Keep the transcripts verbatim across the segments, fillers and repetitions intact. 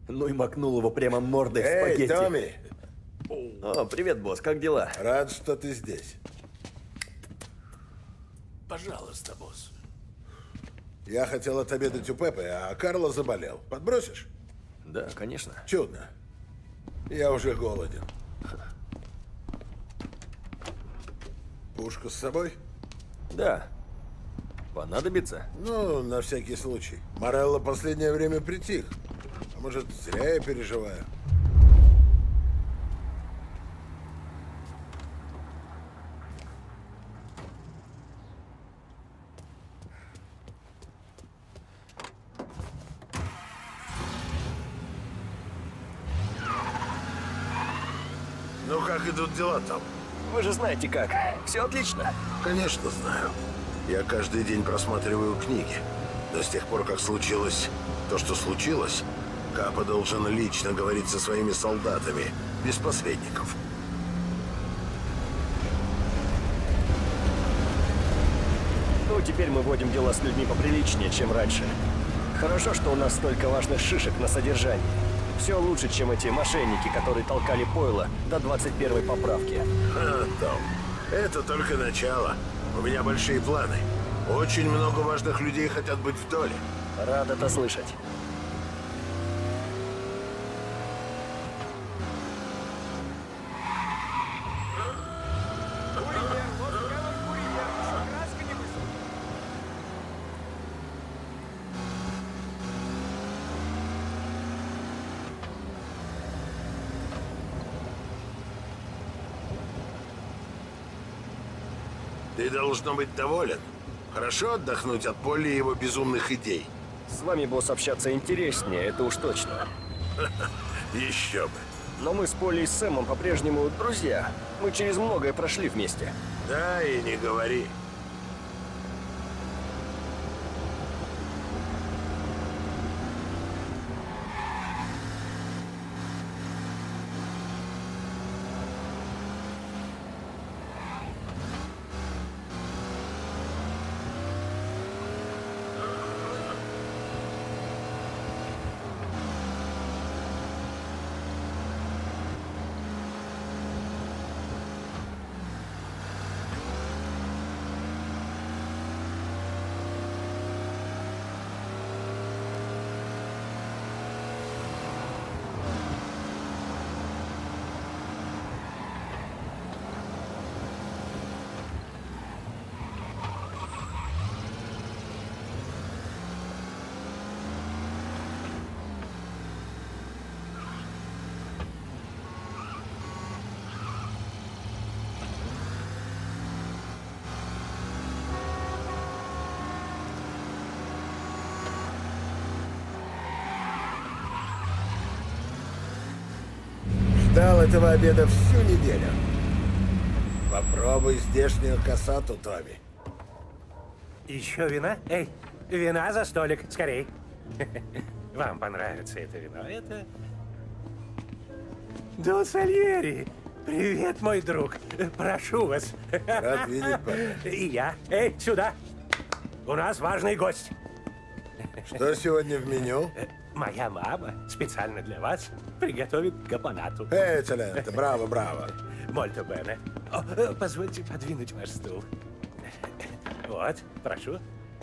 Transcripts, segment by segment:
Ну и макнул его прямо мордой в Эй, спагетти. Томми! О, привет, босс, как дела? Рад, что ты здесь. Пожалуйста, босс. Я хотел отобедать у Пеппы, а Карло заболел. Подбросишь? Да, конечно. Чудно. Я уже голоден. Пушку с собой? Да. Понадобится? Ну, на всякий случай. Морелло последнее время притих. А может, зря я переживаю? Ну, как идут дела там? Вы же знаете как. Все отлично. Конечно, знаю. Я каждый день просматриваю книги. Но с тех пор, как случилось то, что случилось, Капа должен лично говорить со своими солдатами, без посредников. Ну, теперь мы водим дела с людьми поприличнее, чем раньше. Хорошо, что у нас столько важных шишек на содержании. Все лучше, чем эти мошенники, которые толкали пойло до двадцать первой поправки. А, Том, это только начало. У меня большие планы. Очень много важных людей хотят быть в доле. Рад это слышать. Ты должно быть доволен. Хорошо отдохнуть от Полли и его безумных идей. С вами, босс, общаться интереснее, это уж точно. Еще бы. Но мы с Полли и Сэмом по-прежнему друзья. Мы через многое прошли вместе. Да, и не говори. Ждал этого обеда всю неделю. Попробуй здешнюю кассату, Томми. Еще вина? Эй, вина за столик, скорей. Вам понравится это вино. Это... Дон Сальери! Привет, мой друг. Прошу вас. Рад видеть, Пеппа. И я. Эй, сюда. У нас важный гость. Что сегодня в меню? Моя мама специально для вас приготовит капонату. Эй, экселленте, браво, браво. Мольто бене. О, э, позвольте подвинуть ваш стул. Вот, прошу.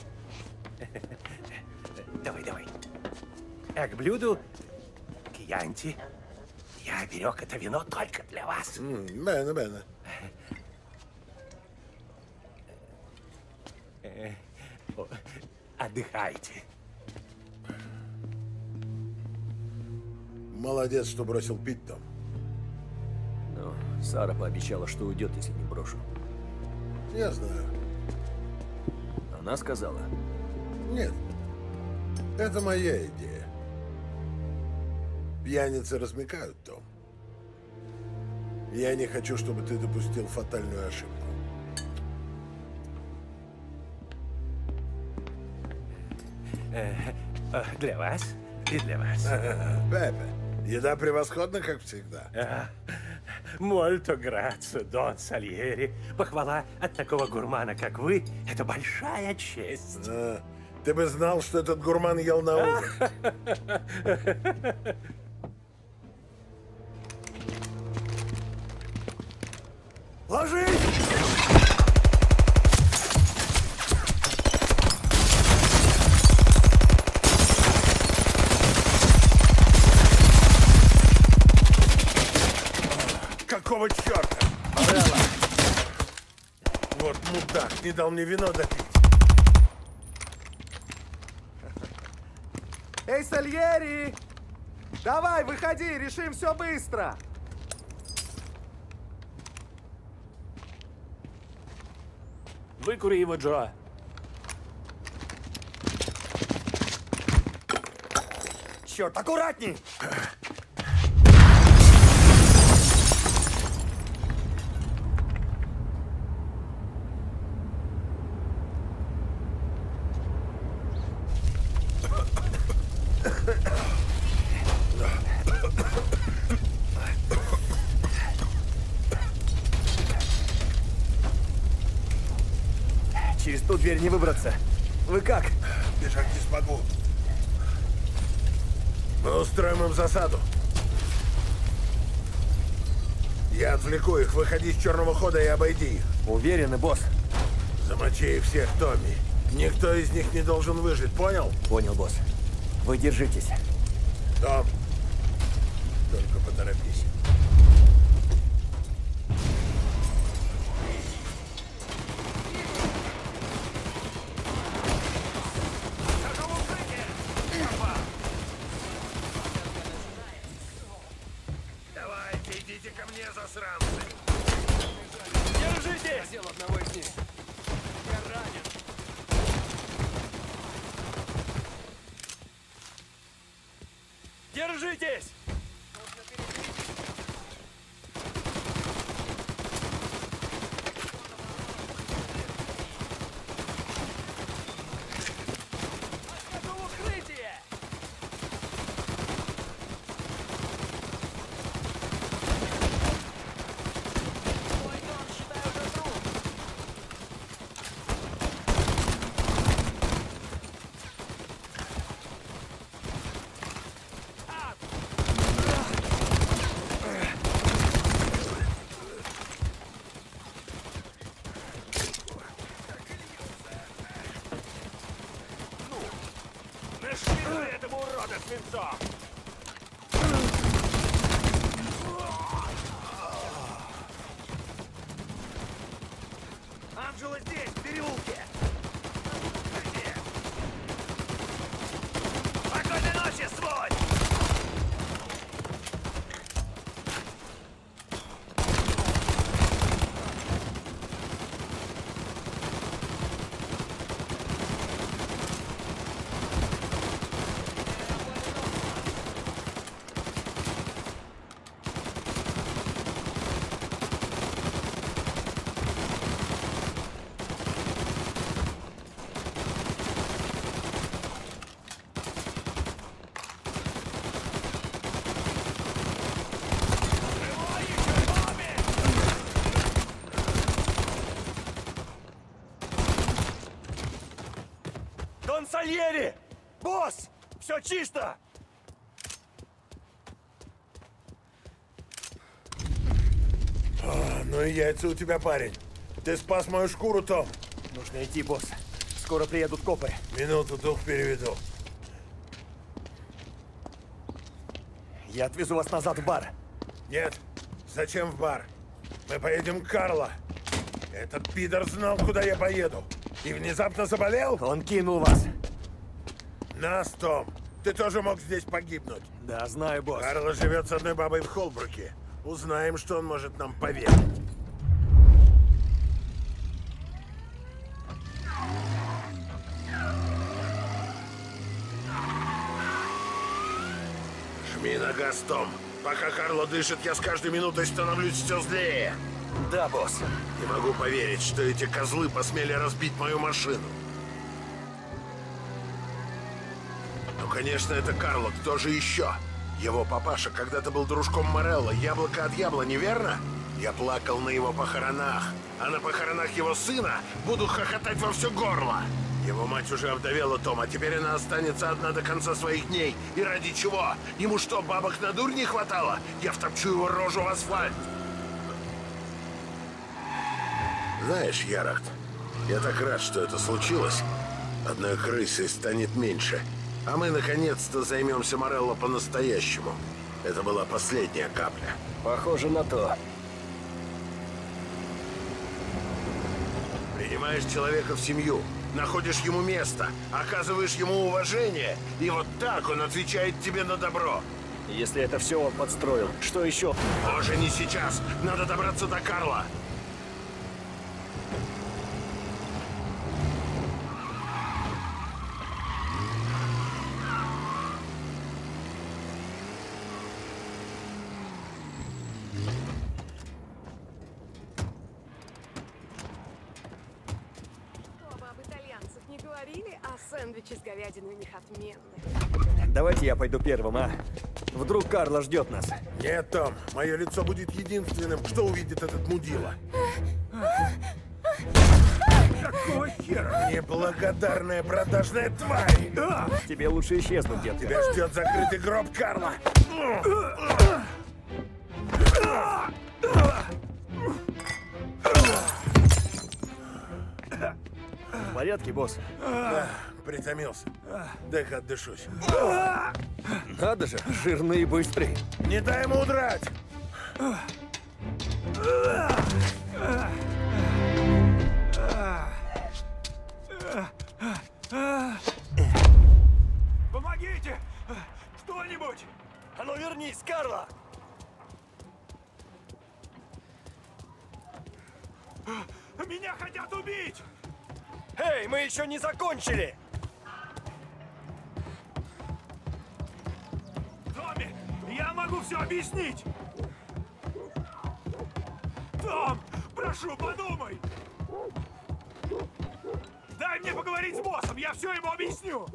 Давай, давай. А к блюду кьянти. Я берег это вино только для вас. Бене, бене. Отдыхайте. Молодец, что бросил пить, Том. Ну, Сара пообещала, что уйдет, если не брошу. Я знаю. Она сказала? Нет. Это моя идея. Пьяницы размекают, Том. Я не хочу, чтобы ты допустил фатальную ошибку. Для вас и для вас. Пеппа, еда превосходна, как всегда. Мольто грацио, Дон Сальери. Похвала от такого гурмана, как вы, это большая честь. А, Ты бы знал, что этот гурман ел на ужин. Ложись! Какого черта? Морелло! Вот мудак, не дал мне вино допить. Эй, Сальери! Давай, выходи, решим все быстро! Выкури его, Джо. Черт, аккуратней! Через ту дверь не выбраться. Вы как? Бежать не смогу. Мы устроим им засаду. Я отвлеку их. Выходи с черного хода и обойди их. Уверены, босс? Замочи их всех, Томми. Никто из них не должен выжить, понял? Понял, босс. Вы держитесь. Том, только поторопись. Давайте, идите ко мне, засранцы. Держитесь! Задел одного из них. Я ранен. Держитесь! Готово укрытие! Твой дом, считай, уже труп. Нашли этому урода свинцом! Анджела здесь, в переулке! Где? Спокойной ночи, сволочь! Дон Сальери! Босс! Все чисто! А, ну и яйца у тебя, парень. Ты спас мою шкуру, Том. Нужно идти, босс. Скоро приедут копы. Минуту, дух переведу. Я отвезу вас назад в бар. Нет, зачем в бар? Мы поедем к Карло. Этот пидор знал, куда я поеду. И внезапно заболел? Он кинул вас. Нас, Том. Ты тоже мог здесь погибнуть. Да, знаю, босс. Карло живет с одной бабой в Холбруке. Узнаем, что он может нам поверить. Жми на газ, Том. Пока Карло дышит, я с каждой минутой становлюсь все злее. Да, босс. Не могу поверить, что эти козлы посмели разбить мою машину. Ну, конечно, это Карло. Кто же еще? Его папаша когда-то был дружком Морелло. Яблоко от яблони, верно? Я плакал на его похоронах. А на похоронах его сына буду хохотать во все горло. Его мать уже овдовела, Том, а теперь она останется одна до конца своих дней. И ради чего? Ему что, бабок на дурь не хватало? Я втопчу его рожу в асфальт. Знаешь, Ярахт, я так рад, что это случилось. Одной крысой станет меньше. А мы, наконец-то, займемся Морелло по-настоящему. Это была последняя капля. Похоже на то. Принимаешь человека в семью, находишь ему место, оказываешь ему уважение, и вот так он отвечает тебе на добро. Если это все он подстроил, что еще? Боже, не сейчас. Надо добраться до Карла. Оба об итальянцах не говорили, а сэндвичи с говядиной у них отменные. Давайте я пойду первым, а? Вдруг Карло ждет нас. Нет, Том, мое лицо будет единственным, кто увидит этот мудила. Какого хера? Неблагодарная продажная тварь! Тебе лучше исчезнуть, детка. Тебя ждет закрытый гроб Карла. В порядке, босс? Да, притомился. Дай-ка отдышусь. Надо же, жирный и быстрый. Не дай ему удрать! Помогите! Кто-нибудь! А ну вернись, Карло! Меня хотят убить! Эй, мы еще не закончили! Томми, я могу все объяснить! Том, прошу, подумай! Дай мне поговорить с боссом, я все ему объясню!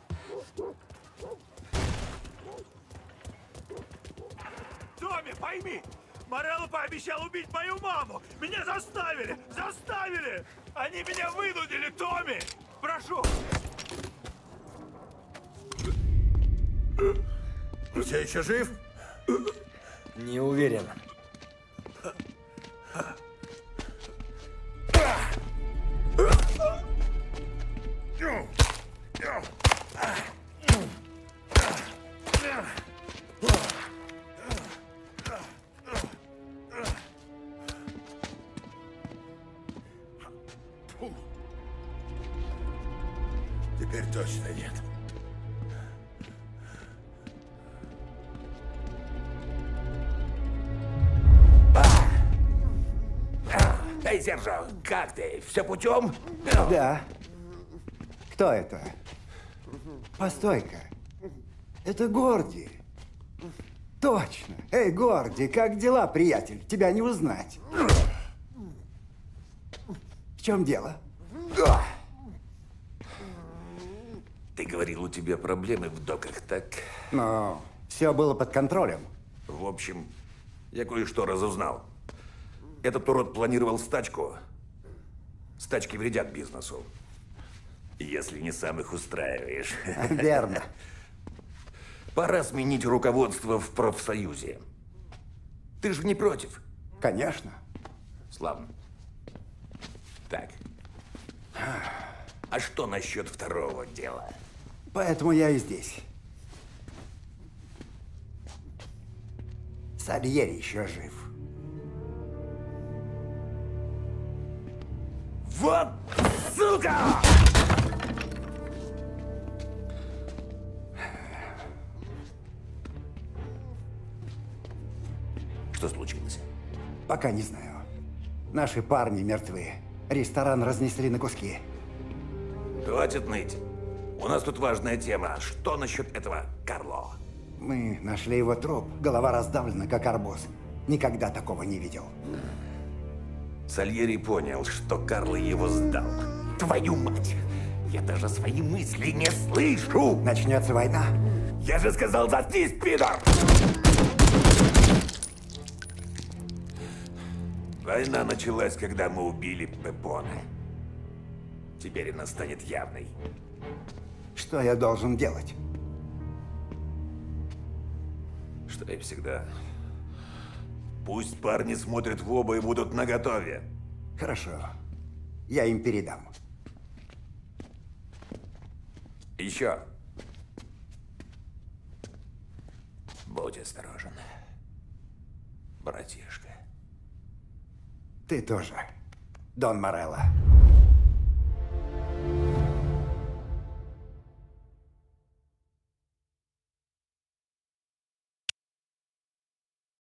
Томми, пойми! Морелло пообещал убить мою маму! Меня заставили! Заставили! Они меня вынудили, Томми! Прошу! Все еще жив? Не уверен. Теперь точно нет. Эй, Сержо, как ты? Все путем? Да. Кто это? Постой-ка. Это Горди. Точно. Эй, Горди, как дела, приятель? Тебя не узнать. В чем дело? Ты говорил, у тебя проблемы в доках, так? Но все было под контролем. В общем, я кое-что разузнал. Этот урод планировал стачку. Стачки вредят бизнесу. Если не сам их устраиваешь. Верно. Пора сменить руководство в профсоюзе. Ты же не против? Конечно. Славно. Так. А что насчет второго дела? Поэтому я и здесь. Сальери еще жив. Вот сука! Что случилось? Пока не знаю. Наши парни мертвы. Ресторан разнесли на куски. Хватит ныть. У нас тут важная тема. Что насчет этого Карло? Мы нашли его труп. Голова раздавлена, как арбуз. Никогда такого не видел. Сальери понял, что Карло его сдал. Твою мать! Я даже свои мысли не слышу! Начнется война. Я же сказал, заткнись, пидор! Война началась, когда мы убили Пепоне. Теперь она станет явной. Что я должен делать? Что и всегда. Пусть парни смотрят в оба и будут наготове. Хорошо. Я им передам. Еще. Будь осторожен, братишка. Ты тоже, Дон Морелло.